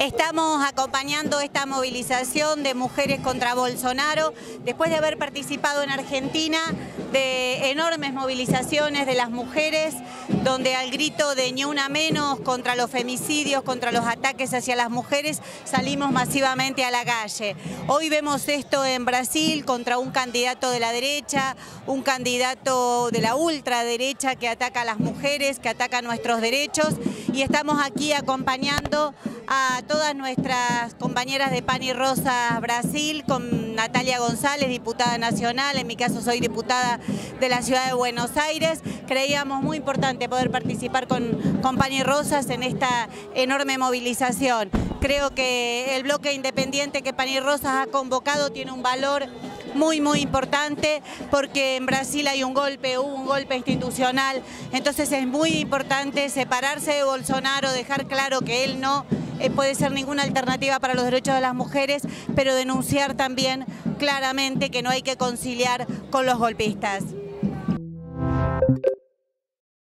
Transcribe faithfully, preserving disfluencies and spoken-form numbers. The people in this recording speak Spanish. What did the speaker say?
Estamos acompañando esta movilización de mujeres contra Bolsonaro, después de haber participado en Argentina de enormes movilizaciones de las mujeres, donde al grito de ni una menos contra los femicidios, contra los ataques hacia las mujeres, salimos masivamente a la calle. Hoy vemos esto en Brasil contra un candidato de la derecha, un candidato de la ultraderecha que ataca a las mujeres, que ataca nuestros derechos, y estamos aquí acompañando a todas nuestras compañeras de Pan y Rosas Brasil, con Natalia González, diputada nacional, en mi caso soy diputada de la ciudad de Buenos Aires. Creíamos muy importante poder participar con, con Pan y Rosas en esta enorme movilización. Creo que el bloque independiente que Pan y Rosas ha convocado tiene un valor muy muy importante, porque en Brasil hay un golpe, hubo un golpe institucional, entonces es muy importante separarse de Bolsonaro, dejar claro que él no eh, puede ser ninguna alternativa para los derechos de las mujeres, pero denunciar también claramente que no hay que conciliar con los golpistas.